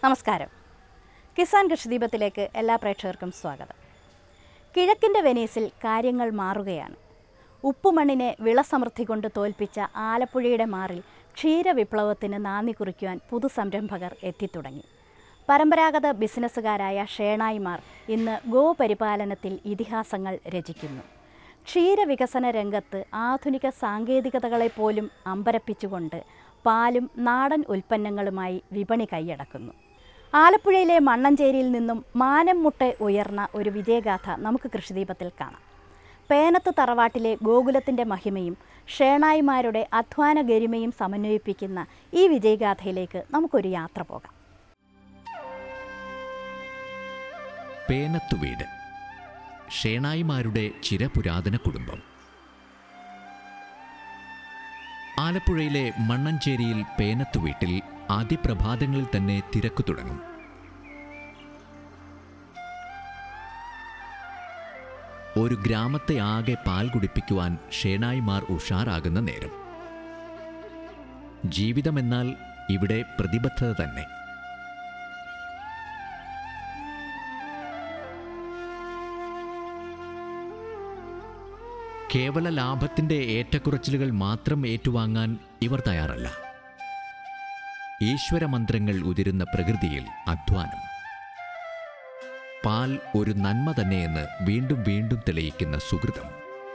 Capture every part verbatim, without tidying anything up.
നമസ്കാരം. കിസാൻ കൃഷിദീപത്തിലേക്ക് എല്ലാ പ്രേക്ഷകർക്കും സ്വാഗതം. കിഴക്കിൻ്റെ വെനീസിൽ കാര്യങ്ങൾ മാറുകയാണ്. ഉപ്പുമണ്ണിനെ വിളസമൃദ്ധി കൊണ്ട് തോൽപ്പിച്ച ആലപ്പുഴയുടെ മാറിൽ ക്ഷീരവിപ്ലവത്തിന് നാന്ദി കുറിക്കുവാൻ പുതുസംരംഭകർ എത്തിത്തുടങ്ങി. പരമ്പരാഗത ബിസിനസ്സുകാരായ ഷേണായിമാർ ഇന്ന് ഗോപരിപാലനത്തിൽ ഇതിഹാസങ്ങൾ രചിക്കുന്നു. ക്ഷീരവികസന രംഗത്ത് ആധുനിക സാങ്കേതികതകളെപ്പോലും അമ്പരപ്പിച്ചുകൊണ്ട് പാലും നാടൻ ഉൽപ്പന്നങ്ങളുമായി വിപണി കൈയടക്കുന്നു. ആലപ്പുഴയിലെ മണ്ണഞ്ചേരിയിൽ നിന്നും മാനം മുട്ടെ ഉയർന്ന ഒരു വിജയഗാഥ നമുക്ക് കൃഷിദീപത്തിൽ കാണാം. പേനത്ത് തറവാട്ടിലെ ഗോകുലത്തിൻ്റെ മഹിമയും ഷേണായിമാരുടെ അധ്വാന ഗരിമയും സമന്വയിപ്പിക്കുന്ന ഈ വിജയഗാഥയിലേക്ക് നമുക്കൊരു യാത്ര പോകാം. പേനത്തു വീട് ഷേണായിമാരുടെ ചിരപുരാതന കുടുംബം. ആലപ്പുഴയിലെ മണ്ണഞ്ചേരിയിൽ പേനത്തു വീട്ടിൽ ആദ്യപ്രഭാതങ്ങളിൽ തന്നെ തിരക്കു തുടങ്ങും. ഒരു ഗ്രാമത്തെ ആകെ പാൽ കുടിപ്പിക്കുവാൻ ഷേണായിമാർ ഉഷാറാകുന്ന നേരം. ജീവിതമെന്നാൽ ഇവിടെ പ്രതിബദ്ധത തന്നെ. കേവല ലാഭത്തിൻ്റെ ഏറ്റക്കുറച്ചിലുകൾ മാത്രം ഏറ്റുവാങ്ങാൻ ഇവർ തയ്യാറല്ല. ഈശ്വരമന്ത്രങ്ങൾ ഉതിരുന്ന പ്രകൃതിയിൽ അധ്വാനം. പാൽ ഒരു നന്മ തന്നെയെന്ന് വീണ്ടും വീണ്ടും തെളിയിക്കുന്ന സുഹൃതം.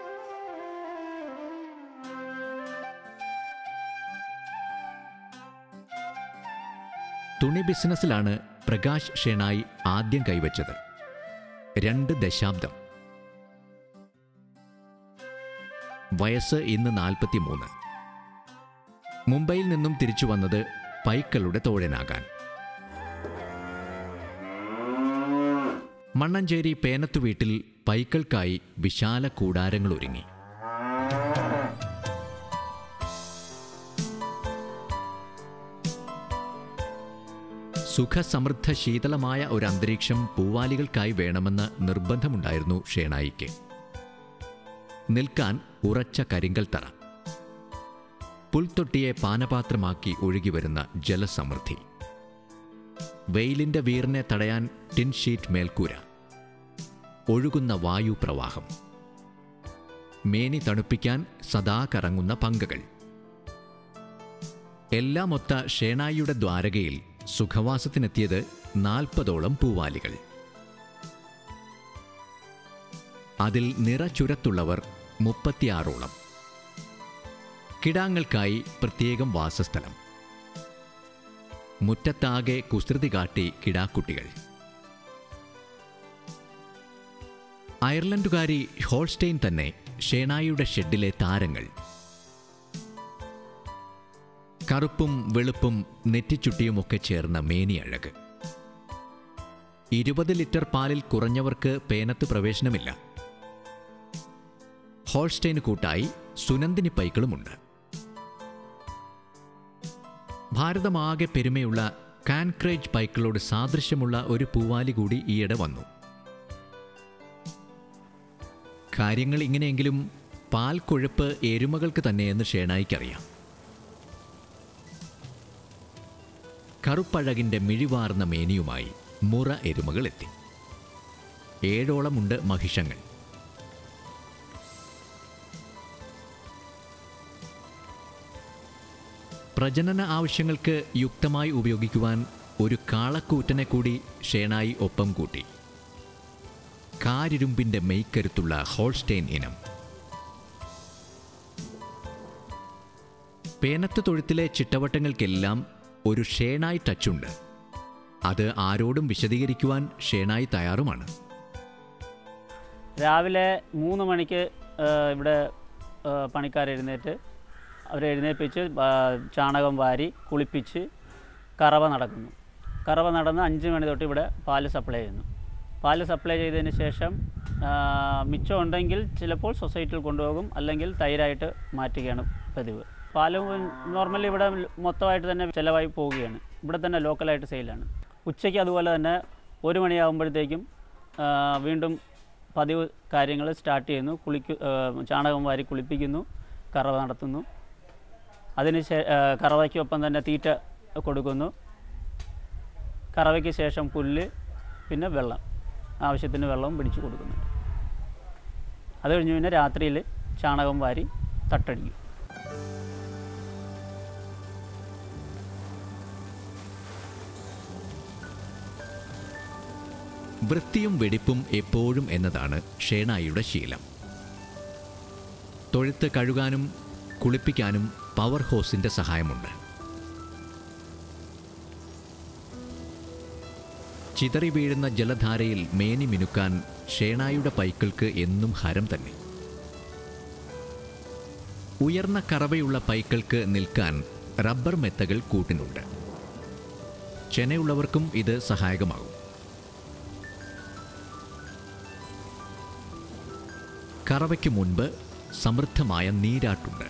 തുണി ബിസിനസ്സിലാണ് പ്രകാശ് ഷേണായി ആദ്യം കൈവച്ചത്. രണ്ട് ദശാബ്ദം. വയസ്സ് ഇന്ന് നാൽപ്പത്തിമൂന്ന്. മുംബൈയിൽ നിന്നും തിരിച്ചു വന്നത് പൈക്കളുടെ തോഴനാകാൻ. മണ്ണഞ്ചേരി പേനത്തു വീട്ടിൽ പൈക്കൾക്കായി വിശാല കൂടാരങ്ങൾ ഒരുങ്ങി. സുഖസമൃദ്ധ ശീതളമായ ഒരു അന്തരീക്ഷം പൂവാലികൾക്കായി വേണമെന്ന നിർബന്ധമുണ്ടായിരുന്നു ഷേണായിക്ക്. നിൽക്കാൻ ഉറച്ച കരിങ്കൽ തറ, പുൽത്തൊട്ടിയെ പാനപാത്രമാക്കി ഒഴുകിവരുന്ന ജലസമൃദ്ധി, വെയിലിൻ്റെ വീറിനെ തടയാൻ ടിൻ ഷീറ്റ് മേൽക്കൂര, ഒഴുകുന്ന വായുപ്രവാഹം, മേനി തണുപ്പിക്കാൻ സദാ കറങ്ങുന്ന പങ്കകൾ. എല്ലാമൊത്ത ഷേണായിയുടെ ദ്വാരകയിൽ സുഖവാസത്തിനെത്തിയത് നാൽപ്പതോളം പൂവാലികൾ. അതിൽ നിറച്ചുരത്തുള്ളവർ മുപ്പത്തിയാറോളം. കിടാങ്ങൾക്കായി പ്രത്യേകം വാസസ്ഥലം. മുറ്റത്താകെ കുസൃതി കാട്ടി കിടാക്കുട്ടികൾ. അയർലൻഡുകാരി ഹോൾസ്റ്റെയിൻ തന്നെ ഷേണായിയുടെ ഷെഡിലെ താരങ്ങൾ. കറുപ്പും വെളുപ്പും നെറ്റിച്ചുട്ടിയുമൊക്കെ ചേർന്ന മേനിയഴക്. ഇരുപത് ലിറ്റർ പാലിൽ കുറഞ്ഞവർക്ക് പേനത്ത് പ്രവേശനമില്ല. ഹോൾസ്റ്റൈന് കൂട്ടായി സുനന്ദിനി പൈക്കളുമുണ്ട്. ഭാരതമാകെ പെരുമയുള്ള കാൻക്രേജ് പൈക്കളോട് സാദൃശ്യമുള്ള ഒരു പൂവാലി കൂടി ഈയിടെ വന്നു. കാര്യങ്ങൾ ഇങ്ങനെയെങ്കിലും പാൽ കൊഴുപ്പ് എരുമകൾക്ക് തന്നെയെന്ന് ഷേണായിക്കറിയാം. കറുപ്പഴകിൻ്റെ മിഴിവാർന്ന മേനിയുമായി മുറ എരുമകൾ എത്തി. ഏഴോളമുണ്ട് മഹിഷങ്ങൾ. പ്രജനന ആവശ്യങ്ങൾക്ക് യുക്തമായി ഉപയോഗിക്കുവാൻ ഒരു കാളക്കൂറ്റനെ കൂടി ഷേണായി ഒപ്പം കൂട്ടി. കാരിരുമ്പിൻ്റെ മെയ്ക്കരുത്തുള്ള ഹോൾസ്റ്റെയിൻ ഇനം. പേനത്ത് തൊഴുത്തിലെ ചിട്ടവട്ടങ്ങൾക്കെല്ലാം ഒരു ഷേണായി ടച്ചുണ്ട്. അത് ആരോടും വിശദീകരിക്കുവാൻ ഷേണായി തയ്യാറുമാണ്. രാവിലെ മൂന്ന് മണിക്ക് ഇവിടെ പണിക്കാരെഴുന്നേറ്റ് അവരെ എഴുന്നേൽപ്പിച്ച് ചാണകം വാരി കുളിപ്പിച്ച് കറവ നടക്കുന്നു. കറവ നടന്ന് അഞ്ച് മണി തൊട്ട് ഇവിടെ പാല് സപ്ലൈ ചെയ്യുന്നു. പാല് സപ്ലൈ ചെയ്തതിന് ശേഷം മിച്ചം ഉണ്ടെങ്കിൽ ചിലപ്പോൾ സൊസൈറ്റിയിൽ കൊണ്ടുപോകും, അല്ലെങ്കിൽ തൈരായിട്ട് മാറ്റുകയാണ് പതിവ്. പാല് നോർമലി ഇവിടെ മൊത്തമായിട്ട് തന്നെ ചിലവായി പോവുകയാണ്. ഇവിടെ തന്നെ ലോക്കലായിട്ട് സെയിലാണ്. ഉച്ചയ്ക്ക് അതുപോലെ തന്നെ ഒരു മണിയാകുമ്പോഴത്തേക്കും വീണ്ടും പതിവ് കാര്യങ്ങൾ സ്റ്റാർട്ട് ചെയ്യുന്നു. കുളിക്കു ചാണകം വാരി കുളിപ്പിക്കുന്നു, കറവ നടത്തുന്നു. അതിന് കറവയ്ക്കൊപ്പം തന്നെ തീറ്റ കൊടുക്കുന്നു. കറവയ്ക്ക് ശേഷം പുല്ല്, പിന്നെ വെള്ളം, ആവശ്യത്തിന് വെള്ളവും പിടിച്ചു കൊടുക്കുന്നുണ്ട്. അത് കഴിഞ്ഞ് പിന്നെ രാത്രിയിൽ ചാണകം വാരി തട്ടടിക്കും. വൃത്തിയും വെടിപ്പും എപ്പോഴും എന്നതാണ് ഷേണായിയുടെ ശീലം. തൊഴുത്ത് കഴുകാനും കുളിപ്പിക്കാനും പവർ ഹോസിൻ്റെ സഹായമുണ്ട്. ചിതറി വീഴുന്ന ജലധാരയിൽ മേനി മിനുക്കാൻ ഷേണായിയുടെ പൈക്കൾക്ക് എന്നും ഹരം തന്നെ. ഉയർന്ന കറവയുള്ള പൈക്കൾക്ക് നിൽക്കാൻ റബ്ബർ മെത്തകൾ കൂട്ടിനുണ്ട്. ചെനയുള്ളവർക്കും ഇത് സഹായകമാകും. കറവയ്ക്ക് മുൻപ് സമൃദ്ധമായ നീരാട്ടുണ്ട്.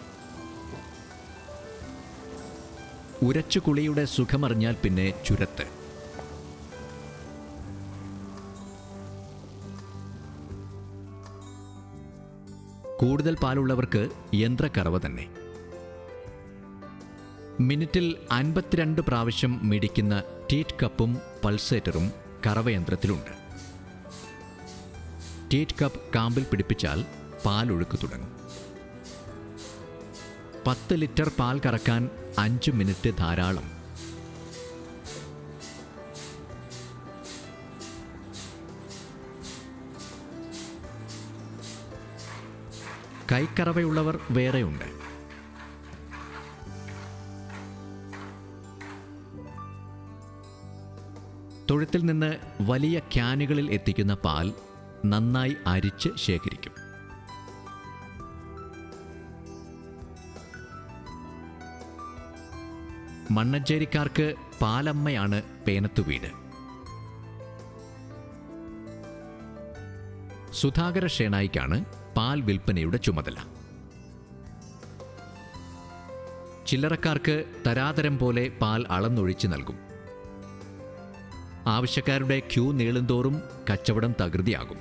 ഉരച്ചുകുളിയുടെ സുഖമറിഞ്ഞാൽ പിന്നെ ചുരത്ത്. കൂടുതൽ പാലുള്ളവർക്ക് യന്ത്രക്കറവ തന്നെ. മിനിറ്റിൽ അൻപത്തിരണ്ട് പ്രാവശ്യം മിടിക്കുന്ന ടീറ്റ് കപ്പും പൾസേറ്ററും കറവയന്ത്രത്തിലുണ്ട്. ടീറ്റ് കപ്പ് കാമ്പിൽ പിടിപ്പിച്ചാൽ പാലൊഴുക്ക് തുടങ്ങും. പത്ത് ലിറ്റർ പാൽ കറക്കാൻ അഞ്ച് മിനിറ്റ് ധാരാളം. കൈക്കറവയുള്ളവർ വേറെയുണ്ട്. തൊഴുത്തിൽ നിന്ന് വലിയ ക്യാനുകളിൽ എത്തിക്കുന്ന പാൽ നന്നായി അരിച്ച് ശേഖരിക്കും. മണ്ണഞ്ചേരിക്കാർക്ക് പാലമ്മയാണ് പേനത്തുവീട്. സുധാകര ഷേണായിക്കാണ് പാൽ വിൽപ്പനയുടെ ചുമതല. ചില്ലറക്കാർക്ക് തരാതരം പോലെ പാൽ അളന്നൊഴിച്ച് നൽകും. ആവശ്യക്കാരുടെ ക്യൂ നീളുന്തോറും കച്ചവടം തകൃതിയാകും.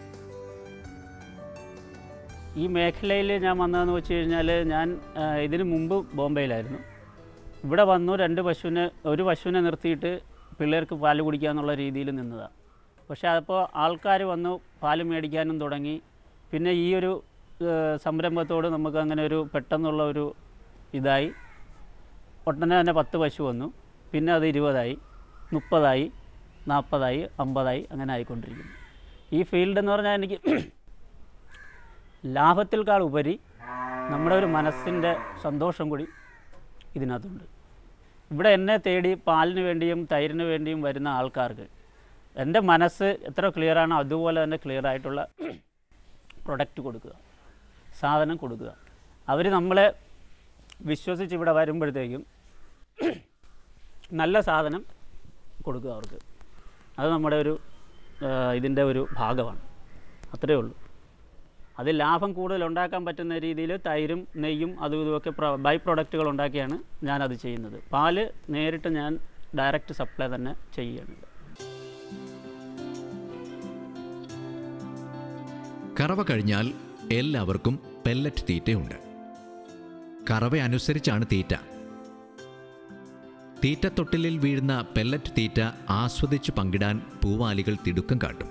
ഈ മേഖലയിൽ ഞാൻ വന്നതെന്ന് വെച്ച് കഴിഞ്ഞാൽ, ഞാൻ ഇതിനു മുമ്പ് ബോംബെയിലായിരുന്നു. ഇവിടെ വന്നു രണ്ട് പശുവിനെ ഒരു പശുവിനെ നിർത്തിയിട്ട് പിള്ളേർക്ക് പാല് കുടിക്കുക എന്നുള്ള രീതിയിൽ നിന്നതാണ്. പക്ഷേ അപ്പോൾ ആൾക്കാർ വന്നു പാല് മേടിക്കാനും തുടങ്ങി. പിന്നെ ഈ ഒരു സംരംഭത്തോട് നമുക്ക് അങ്ങനെ ഒരു പെട്ടെന്നുള്ള ഒരു ഇതായി. ഒട്ടനെ തന്നെ പത്ത് പശു വന്നു. പിന്നെ അത് ഇരുപതായി, മുപ്പതായി, നാൽപ്പതായി, അമ്പതായി, അങ്ങനെ ആയിക്കൊണ്ടിരിക്കുന്നു. ഈ ഫീൽഡ് എന്ന് പറഞ്ഞാൽ എനിക്ക് ലാഭത്തിൽക്കാൾ ഉപരി നമ്മുടെ ഒരു മനസ്സിൻ്റെ സന്തോഷം കൂടി ഇതിനകത്തുണ്ട്. ഇവിടെ എന്നെ തേടി പാലിന് വേണ്ടിയും തൈരിന് വേണ്ടിയും വരുന്ന ആൾക്കാർക്ക് എൻ്റെ മനസ്സ് എത്ര ക്ലിയറാണോ അതുപോലെ തന്നെ ക്ലിയർ ആയിട്ടുള്ള പ്രൊഡക്റ്റ് കൊടുക്കുക, സാധനം കൊടുക്കുക. അവർ നമ്മളെ വിശ്വസിച്ച് ഇവിടെ വരുമ്പോഴത്തേക്കും നല്ല സാധനം കൊടുക്കുക അവർക്ക്. അത് നമ്മുടെ ഒരു ഇതിൻ്റെ ഒരു ഭാഗമാണ്. അത്രയേ ഉള്ളൂ. അത് ലാഭം കൂടുതൽ ഉണ്ടാക്കാൻ പറ്റുന്ന രീതിയിൽ തൈരും നെയ്യും അതും ഇതുമൊക്കെ ബൈ പ്രൊഡക്റ്റുകൾ ഉണ്ടാക്കിയാണ് ഞാനത് ചെയ്യുന്നത്. പാല് നേരിട്ട് ഞാൻ ഡയറക്റ്റ് സപ്ലൈ തന്നെ ചെയ്യുകയാണ്. കറവ കഴിഞ്ഞാൽ എല്ലാവർക്കും പെല്ലറ്റ് തീറ്റയുണ്ട്. കറവ അനുസരിച്ചാണ് തീറ്റ. തീറ്റത്തൊട്ടിലിൽ വീഴുന്ന പെല്ലറ്റ് തീറ്റ ആസ്വദിച്ച് പങ്കിടാൻ പൂവാലികൾ തിടുക്കം കാട്ടും.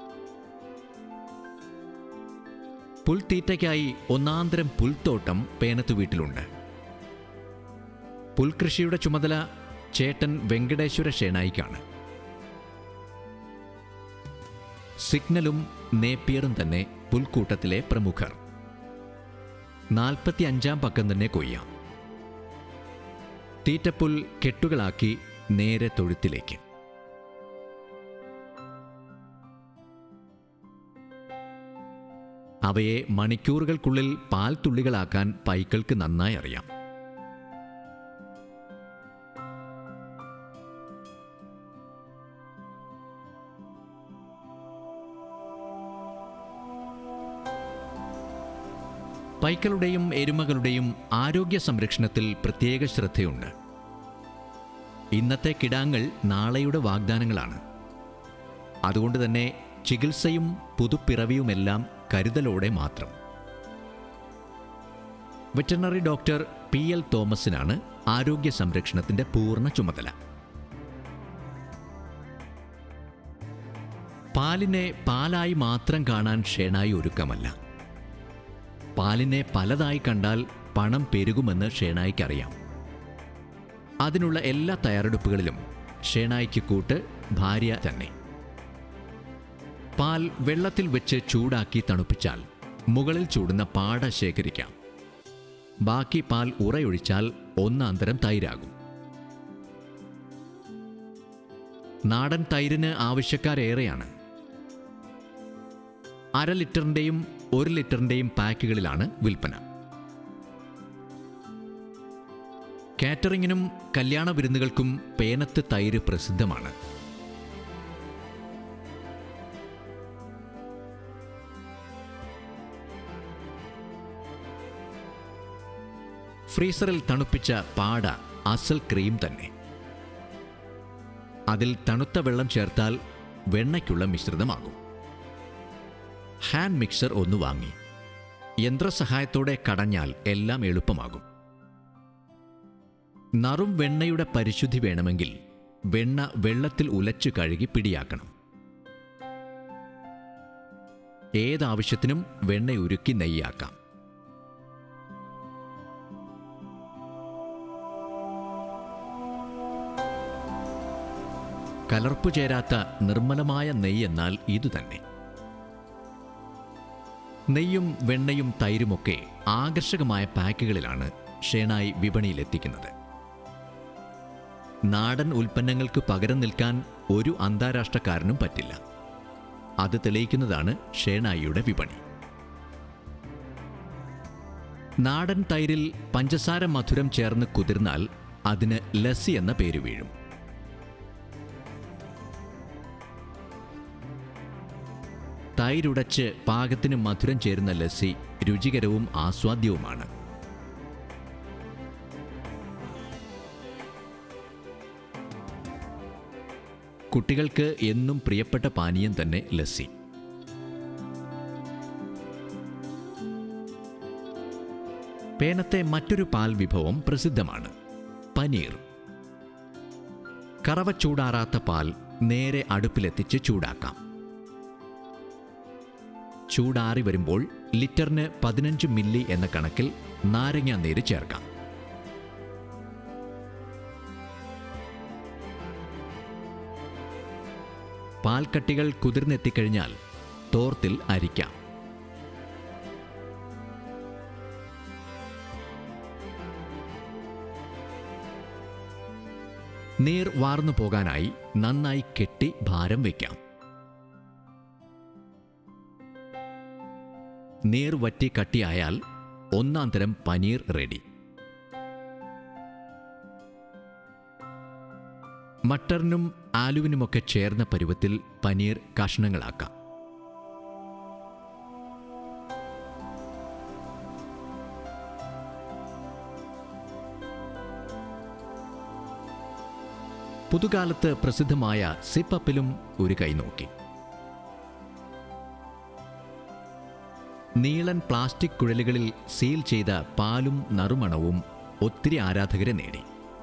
പുൽത്തീറ്റയ്ക്കായി ഒന്നാന്തരം പുൽത്തോട്ടം പേനത്തു വീട്ടിലുണ്ട്. പുൽകൃഷിയുടെ ചുമതല ചേട്ടൻ വെങ്കടേശ്വര ഷേണായിക്കാണ്. സിഗ്നലും നേപ്പിയറും തന്നെ പുൽക്കൂട്ടത്തിലെ പ്രമുഖർ. നാൽപ്പത്തി അഞ്ചാം പക്കം തന്നെ കൊയ്യാം. തീറ്റപ്പുൽ കെട്ടുകളാക്കി നേരെ തൊഴുത്തിലേക്ക്. അവയെ മണിക്കൂറുകൾക്കുള്ളിൽ പാൽത്തുള്ളികളാക്കാൻ പൈക്കൾക്ക് നന്നായി അറിയാം. പൈക്കളുടെയും എരുമകളുടെയും ആരോഗ്യ സംരക്ഷണത്തിൽ പ്രത്യേക ശ്രദ്ധയുണ്ട്. ഇന്നത്തെ കിടാങ്ങൾ നാളെയുടെ വാഗ്ദാനങ്ങളാണ്. അതുകൊണ്ട് തന്നെ ചികിത്സയും പുതുപ്പിറവിയുമെല്ലാം കരുതലോടെ മാത്രം. വെറ്ററിനറി ഡോക്ടർ പി എൽ തോമസിനാണ് ആരോഗ്യ സംരക്ഷണത്തിൻ്റെ പൂർണ്ണ ചുമതല. പാലിനെ പാലായി മാത്രം കാണാൻ ഷേണായി ഒരുക്കമല്ല. പാലിനെ പലതായി കണ്ടാൽ പണം പെരുകുമെന്ന് ഷേണായിക്കറിയാം. അതിനുള്ള എല്ലാ തയ്യാറെടുപ്പുകളിലും ഷേണായിക്ക് കൂട്ട് ഭാര്യ തന്നെ. പാൽ വെള്ളത്തിൽ വെച്ച് ചൂടാക്കി തണുപ്പിച്ചാൽ മുകളിൽ ചൂടുന്ന പാട ശേഖരിക്കാം. ബാക്കി പാൽ ഉറയൊഴിച്ചാൽ ഒന്നാന്തരം തൈരാകും. നാടൻ തൈരിന് ആവശ്യക്കാരേറെയാണ്. അര ലിറ്ററിൻ്റെയും ഒരു ലിറ്ററിൻ്റെയും പാക്കുകളിലാണ് വിൽപ്പന. കാറ്ററിങ്ങിനും കല്യാണ വിരുന്നുകൾക്കും പേനത്ത് തൈര് പ്രസിദ്ധമാണ്. ഫ്രീസറിൽ തണുപ്പിച്ച പാട അസൽ ക്രീം തന്നെ. അതിൽ തണുത്ത വെള്ളം ചേർത്താൽ വെണ്ണയ്ക്കുള്ള മിശ്രിതമാകും. ഹാൻഡ് മിക്സർ ഒന്ന് വാങ്ങി യന്ത്രസഹായത്തോടെ കടഞ്ഞാൽ എല്ലാം എളുപ്പമാകും. നറും വെണ്ണയുടെ പരിശുദ്ധി വേണമെങ്കിൽ വെണ്ണ വെള്ളത്തിൽ ഉലച്ചു കഴുകി പിടിയാക്കണം. ഏതാവശ്യത്തിനും വെണ്ണ ഉരുക്കി നെയ്യാക്കാം. കലർപ്പു ചേരാത്ത നിർമ്മലമായ നെയ്യ് എന്നാൽ ഇതുതന്നെ. നെയ്യും വെണ്ണയും തൈരുമൊക്കെ ആകർഷകമായ പാക്കുകളിലാണ് ഷേണായി വിപണിയിലെത്തിക്കുന്നത്. നാടൻ ഉൽപ്പന്നങ്ങൾക്ക് പകരം നിൽക്കാൻ ഒരു അന്താരാഷ്ട്രക്കാരനും പറ്റില്ല. അത് തെളിയിക്കുന്നതാണ് ഷേണായിയുടെ വിപണി. നാടൻ തൈരിൽ പഞ്ചസാര മധുരം ചേർന്ന് കുതിർന്നാൽ അതിന് ലസ്സി എന്ന പേര് വീഴും. തൈരുടച്ച് പാകത്തിന് മധുരം ചേരുന്ന ലസ്സി രുചികരവും ആസ്വാദ്യവുമാണ്. കുട്ടികൾക്ക് എന്നും പ്രിയപ്പെട്ട പാനീയം തന്നെ ലസ്സി. പേനത്തെ മറ്റൊരു പാൽ വിഭവം പ്രസിദ്ധമാണ്, പനീർ. കറവ ചൂടാറാത്ത പാൽ നേരെ അടുപ്പിലെത്തിച്ച് ചൂടാക്കാം. ചൂടാറി വരുമ്പോൾ ലിറ്ററിന് പതിനഞ്ച് മില്ലി എന്ന കണക്കിൽ നാരങ്ങാ നീര് ചേർക്കാം. പാൽക്കട്ടികൾ കുതിർന്നെത്തിക്കഴിഞ്ഞാൽ തോർത്തിൽ അരിക്കാം. നീർ വാർന്നു പോകാനായി നന്നായി കെട്ടി ഭാരം വയ്ക്കാം. നീർ വറ്റി കട്ടിയായാൽ ഒന്നാം തരം പനീർ റെഡി. മട്ടറിനും ആലുവിനുമൊക്കെ ചേർന്ന പരുവത്തിൽ പനീർ കഷ്ണങ്ങളാക്കാം. പുതുകാലത്ത് പ്രസിദ്ധമായ സിപ്പപ്പിലും ഒരു കൈ നോക്കി. നീളൻ പ്ലാസ്റ്റിക് കുഴലുകളിൽ സീൽ ചെയ്ത പാലും നറുമണവും ഒത്തിരി ആരാധകരെ നേടി.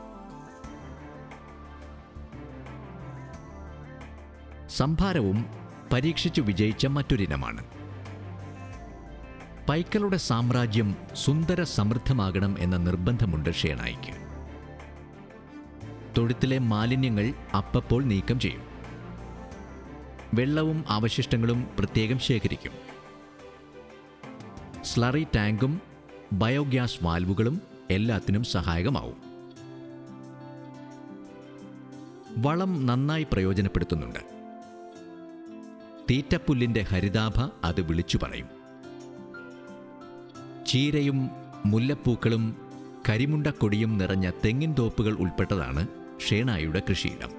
സംഭാരവും പരീക്ഷിച്ചു വിജയിച്ച മറ്റൊരിനമാണ്. പൈക്കളുടെ സാമ്രാജ്യം സുന്ദര സമൃദ്ധമാകണം എന്ന നിർബന്ധമുണ്ട് ഷേണായിക്ക്. തൊഴുത്തിലെ മാലിന്യങ്ങൾ അപ്പപ്പോൾ നീക്കം ചെയ്യും. വെള്ളവും അവശിഷ്ടങ്ങളും പ്രത്യേകം ശേഖരിക്കും. സ്ലറി ടാങ്കും ബയോഗ്യാസ് വാൽവുകളും എല്ലാത്തിനും സഹായകമാവും. വളം നന്നായി പ്രയോജനപ്പെടുത്തുന്നുണ്ട്. തീറ്റപ്പുല്ലിൻ്റെ ഹരിതാഭ അത് വിളിച്ചു പറയും. ചീരയും മുല്ലപ്പൂക്കളും കരിമുണ്ടക്കൊടിയും നിറഞ്ഞ തെങ്ങിൻ തോപ്പുകൾ ഉൾപ്പെട്ടതാണ് ഷേണായിയുടെ കൃഷിയിടം.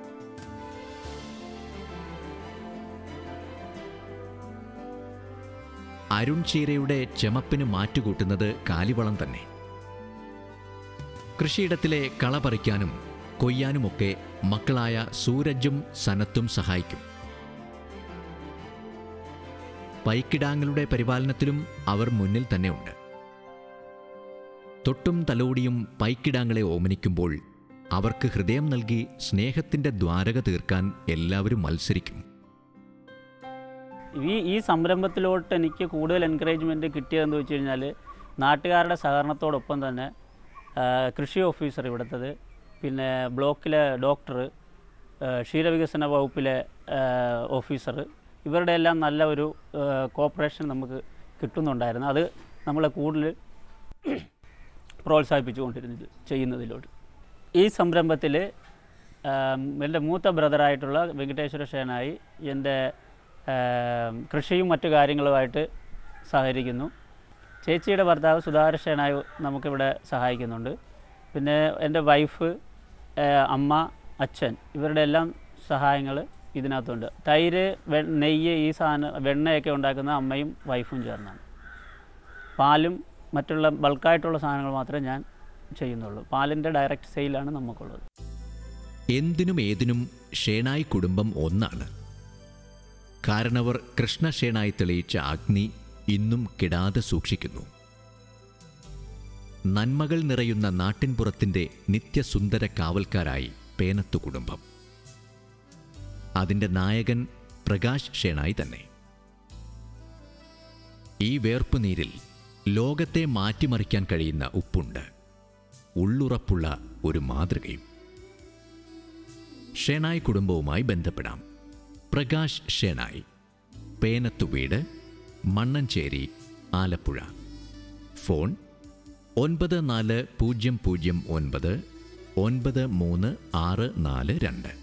അരുൺ ചീരയുടെ ചെമപ്പിന് മാറ്റുകൂട്ടുന്നത് കാലിവളം തന്നെ. കൃഷിയിടത്തിലെ കള പറിക്കാനും കൊയ്യാനുമൊക്കെ മക്കളായ സൂരജും സനത്തും സഹായിക്കും. പൈക്കിടാങ്ങളുടെ പരിപാലനത്തിലും അവർ മുന്നിൽ തന്നെ ഉണ്ട്. തൊട്ടും തലോടിയും പൈക്കിടാങ്ങളെ ഓമനിക്കുമ്പോൾ അവർക്ക് ഹൃദയം നൽകി സ്നേഹത്തിൻ്റെ ദ്വാരക തീർക്കാൻ എല്ലാവരും മത്സരിക്കും. ഈ ഈ സംരംഭത്തിലോട്ട് എനിക്ക് കൂടുതൽ എൻകറേജ്മെൻറ്റ് കിട്ടിയതെന്ന് വെച്ച് കഴിഞ്ഞാൽ നാട്ടുകാരുടെ സഹകരണത്തോടൊപ്പം തന്നെ കൃഷി ഓഫീസർ ഇവിടുത്തത്, പിന്നെ ബ്ലോക്കിലെ ഡോക്ടർ, ക്ഷീരവികസന വകുപ്പിലെ ഓഫീസർ, ഇവരുടെ എല്ലാം നല്ല ഒരു കോപ്പറേഷൻ നമുക്ക് കിട്ടുന്നുണ്ടായിരുന്നു. അത് നമ്മളെ കൂടുതൽ പ്രോത്സാഹിപ്പിച്ചുകൊണ്ടിരുന്നത് ചെയ്യുന്നതിലോട്ട്. ഈ സംരംഭത്തിൽ എൻ്റെ മൂത്ത ബ്രദറായിട്ടുള്ള വെങ്കടേശ്വര ഷേനായി എൻ്റെ കൃഷിയും മറ്റു കാര്യങ്ങളുമായിട്ട് സഹകരിക്കുന്നു. ചേച്ചിയുടെ ഭർത്താവ് സുധാകര ഷേനായി നമുക്കിവിടെ സഹായിക്കുന്നുണ്ട്. പിന്നെ എൻ്റെ വൈഫ്, അമ്മ, അച്ഛൻ, ഇവരുടെ എല്ലാം സഹായങ്ങൾ ഇതിനകത്തുണ്ട്. തൈര്, വെ നെയ്യ്, ഈ സാധനം വെണ്ണയൊക്കെ ഉണ്ടാക്കുന്ന അമ്മയും വൈഫും ചേർന്നാണ്. പാലും മറ്റുള്ള ബൾക്കായിട്ടുള്ള സാധനങ്ങൾ മാത്രമേ ഞാൻ ചെയ്യുന്നുള്ളൂ. പാലിൻ്റെ ഡയറക്റ്റ് സെയിലാണ് നമുക്കുള്ളത്. എന്തിനും ഏതിനും ഷേനായി കുടുംബം ഒന്നാണ്. കാരണവർ കൃഷ്ണ ഷേനായി തെളിയിച്ച അഗ്നി ഇന്നും കെടാതെ സൂക്ഷിക്കുന്നു. നന്മകൾ നിറയുന്ന നാട്ടിൻപുറത്തിൻ്റെ നിത്യസുന്ദര കാവൽക്കാരായി പേനത്തു കുടുംബം. അതിൻ്റെ നായകൻ പ്രകാശ് ഷേനായി തന്നെ. ഈ വേർപ്പുനീരിൽ ലോകത്തെ മാറ്റിമറിക്കാൻ കഴിയുന്ന ഉപ്പുണ്ട്, ഉള്ളുറപ്പുള്ള ഒരു മാതൃകയും. ഷേനായി കുടുംബവുമായി ബന്ധപ്പെടാം. പ്രകാശ് ഷേനായി, പേനത്തു വീട്, മണ്ണഞ്ചേരി, ആലപ്പുഴ. ഫോൺ ഒൻപത് നാല് പൂജ്യം പൂജ്യം ഒൻപത് ഒൻപത് മൂന്ന് ആറ് നാല് രണ്ട്.